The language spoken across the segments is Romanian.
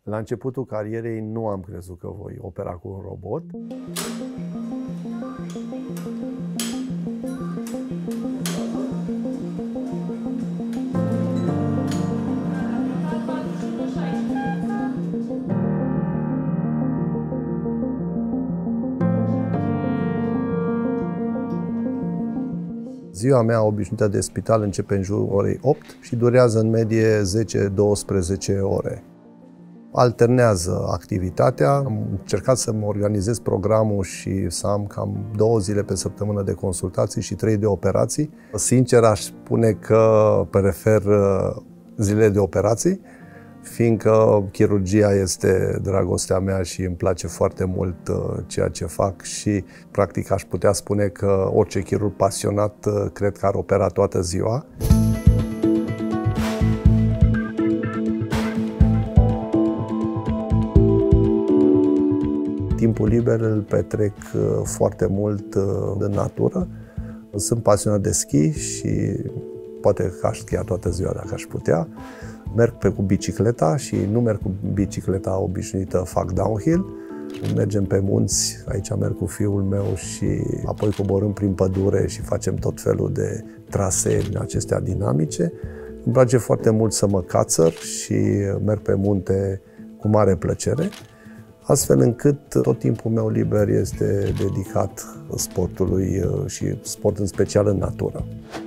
La începutul carierei nu am crezut că voi opera cu un robot. Ziua mea obișnuită de spital începe în jurul orei 8 și durează în medie 10-12 ore. Alternează activitatea, am încercat să-mi organizez programul și să am cam 2 zile pe săptămână de consultații și 3 de operații. Sincer, aș spune că prefer zilele de operații, fiindcă chirurgia este dragostea mea și îmi place foarte mult ceea ce fac și practic aș putea spune că orice chirurg pasionat cred că ar opera toată ziua. Timpul liber îl petrec foarte mult în natură. Sunt pasionat de schi și poate că aș schia toată ziua dacă aș putea. Merg cu bicicleta și nu merg cu bicicleta obișnuită, fac downhill. Mergem pe munți, aici merg cu fiul meu și apoi coborâm prin pădure și facem tot felul de trasee din acestea dinamice. Îmi place foarte mult să mă cațăr și merg pe munte cu mare plăcere, astfel încât tot timpul meu liber este dedicat sportului și sport în special în natură.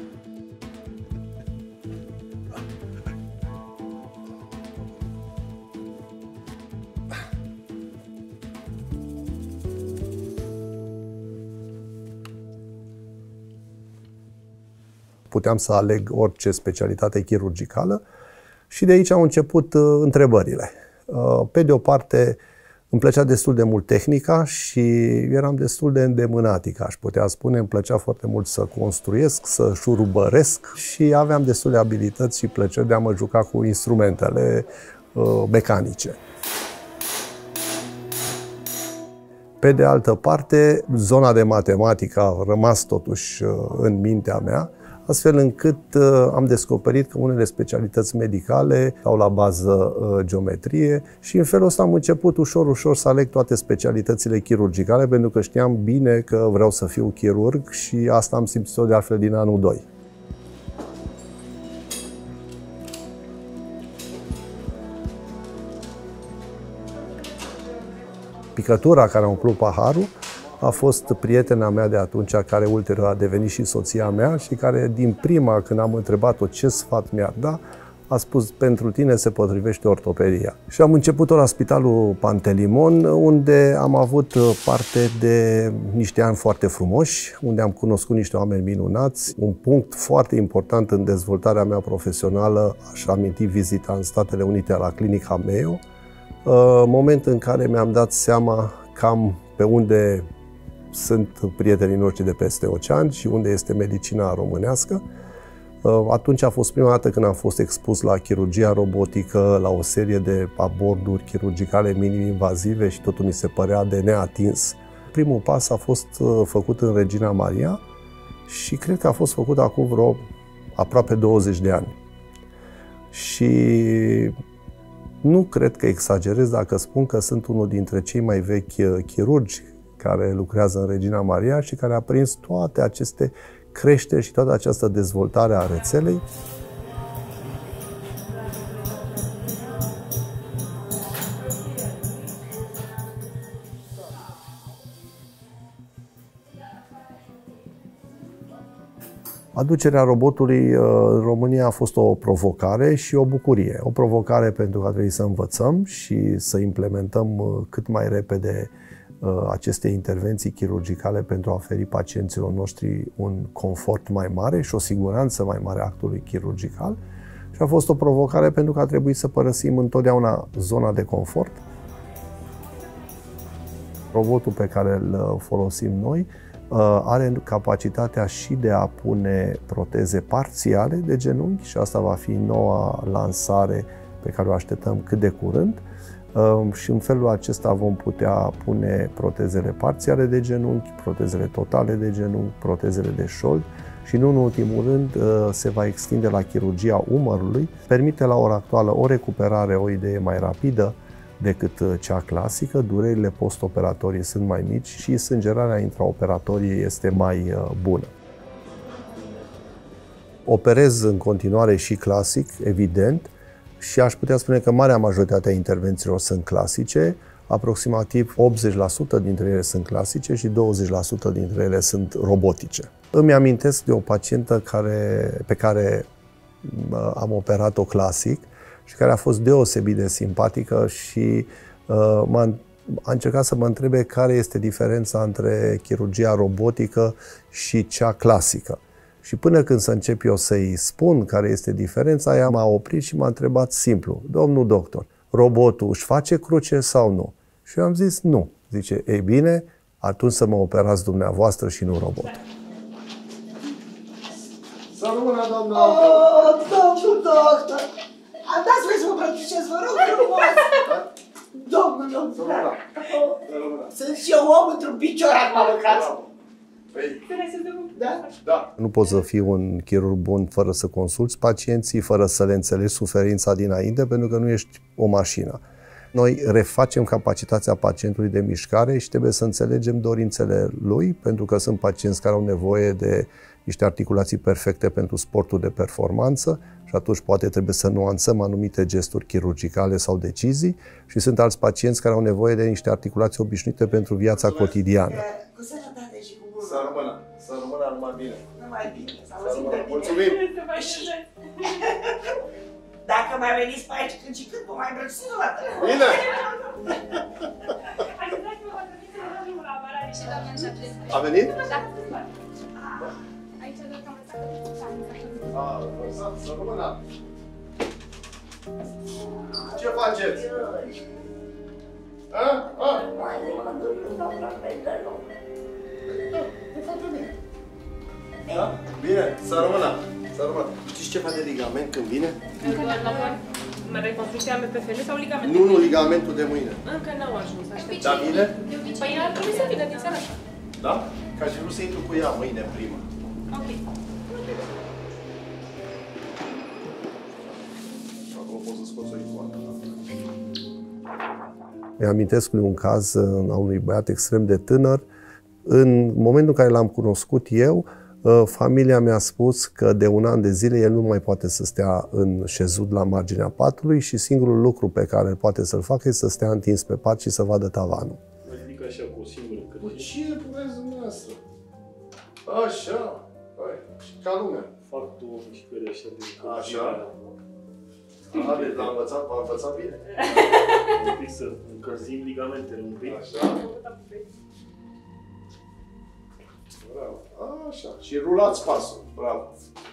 Puteam să aleg orice specialitate chirurgicală și de aici au început întrebările. Pe de o parte, îmi plăcea destul de mult tehnica și eram destul de îndemânatic, aș putea spune. Îmi plăcea foarte mult să construiesc, să șurubăresc și aveam destul de abilități și plăceri de a mă juca cu instrumentele mecanice. Pe de altă parte, zona de matematică a rămas totuși în mintea mea, astfel încât am descoperit că unele specialități medicale au la bază geometrie și în felul ăsta am început ușor să aleg toate specialitățile chirurgicale, pentru că știam bine că vreau să fiu chirurg și asta am simțit-o de altfel din anul 2. Picătura care a umplut paharul a fost prietena mea de atunci, care ulterior a devenit și soția mea și care din prima, când am întrebat-o ce sfat mi-ar da, a spus: pentru tine se potrivește ortopedia. Și am început-o la Spitalul Pantelimon, unde am avut parte de niște ani foarte frumoși, unde am cunoscut niște oameni minunați. Un punct foarte important în dezvoltarea mea profesională, aș aminti vizita în Statele Unite la clinica Mayo, moment în care mi-am dat seama cam pe unde sunt prietenii noștri de peste ocean și unde este medicina românească. Atunci a fost prima dată când am fost expus la chirurgia robotică, la o serie de aborduri chirurgicale minim-invazive și totul mi se părea de neatins. Primul pas a fost făcut în Regina Maria și cred că a fost făcut acum vreo aproape 20 de ani. Și nu cred că exagerez dacă spun că sunt unul dintre cei mai vechi chirurgi care lucrează în Regina Maria și care a prins toate aceste creșteri și toată această dezvoltare a rețelei. Aducerea robotului în România a fost o provocare și o bucurie. O provocare pentru că a trebuit să învățăm și să implementăm cât mai repede aceste intervenții chirurgicale pentru a oferi pacienților noștri un confort mai mare și o siguranță mai mare a actului chirurgical. Și a fost o provocare pentru că a trebuit să părăsim întotdeauna zona de confort. Robotul pe care îl folosim noi are capacitatea și de a pune proteze parțiale de genunchi și asta va fi noua lansare pe care o așteptăm cât de curând. Și în felul acesta vom putea pune protezele parțiale de genunchi, protezele totale de genunchi, protezele de șold și, nu în ultimul rând, se va extinde la chirurgia umărului. Permite la ora actuală o recuperare, o idee mai rapidă decât cea clasică, durerile postoperatorii sunt mai mici și sângerarea intraoperatorie este mai bună. Operez în continuare și clasic, evident, și aș putea spune că marea majoritate a intervențiilor sunt clasice, aproximativ 80% dintre ele sunt clasice și 20% dintre ele sunt robotice. Îmi amintesc de o pacientă pe care am operat-o clasic și care a fost deosebit de simpatică și a încercat să mă întrebe care este diferența între chirurgia robotică și cea clasică. Și până când să încep eu să-i spun care este diferența, ea m-a oprit și m-a întrebat simplu: domnul doctor, robotul își face cruce sau nu? Și eu am zis nu. Zice, ei bine, atunci să mă operați dumneavoastră și nu robotul. Să rămână, doamna! Domnul doctor! Dați voi să mă prăbușesc, vă rog frumos! Domnul doctor! Sunt și eu om într-un picior acum mâncați! Da? Da. Nu poți să fii un chirurg bun fără să consulți pacienții, fără să le înțelegi suferința dinainte, pentru că nu ești o mașină. Noi refacem capacitatea pacientului de mișcare și trebuie să înțelegem dorințele lui, pentru că sunt pacienți care au nevoie de niște articulații perfecte pentru sportul de performanță și atunci poate trebuie să nuanțăm anumite gesturi chirurgicale sau decizii, și sunt alți pacienți care au nevoie de niște articulații obișnuite pentru viața cotidiană. Cu sănătate și cu bun. Să rămână numai bine. Numai bine, să auzim de bine. Mulțumim! Dacă mai veniți pe aici când și când, vă mai îmbrățiți o dată. Bine! A venit? Da. Să rămână! Ce faceți? Da? Bine, să rămână! Să rămână! Știți ceva de ligament când vine? Reconstrucția MPFL sau ligament? Nu, ligamentul de mâine. Încă n-au ajuns, aștept. Da, vine? Păi ar trebui să vină din seara asta. Da? Ca și vreau să intru cu ea mâine prima. Ok. Acum pot să scoți o icoană. Îmi amintesc un caz a unui băiat extrem de tânăr. În momentul în care l-am cunoscut eu, familia mi-a spus că de un an de zile el nu mai poate să stea în șezut la marginea patului și singurul lucru pe care poate să-l facă este să stea întins pe pat și să vadă tavanul. Mă ridic așa cu o singură Cu cine puneți dumneavoastră? Așa. Hai, ca lumea. fac două mișcări așa de Așa. Deci l-am învățat, v-am învățat bine. un pic să încălzim ligamentele un pic. Așa. Bravo. Așa. Și rulați pasul. Bravo.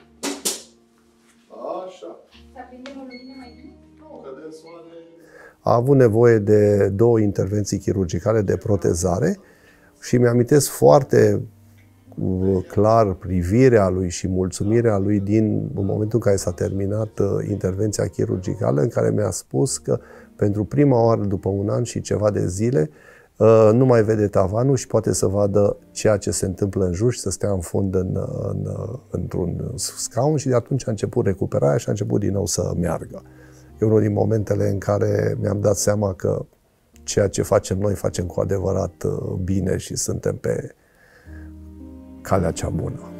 Așa. Să aprindem o lumină mai bine? Nu, că de soare... A avut nevoie de 2 intervenții chirurgicale de protezare și mi-amintesc foarte clar privirea lui și mulțumirea lui din momentul în care s-a terminat intervenția chirurgicală, în care mi-a spus că pentru prima oară după un an și ceva de zile nu mai vede tavanul și poate să vadă ceea ce se întâmplă în jur și să stea în fund într-un scaun, și de atunci a început recuperarea și a început din nou să meargă. E unul din momentele în care mi-am dat seama că ceea ce facem noi facem cu adevărat bine și suntem pe calea cea bună.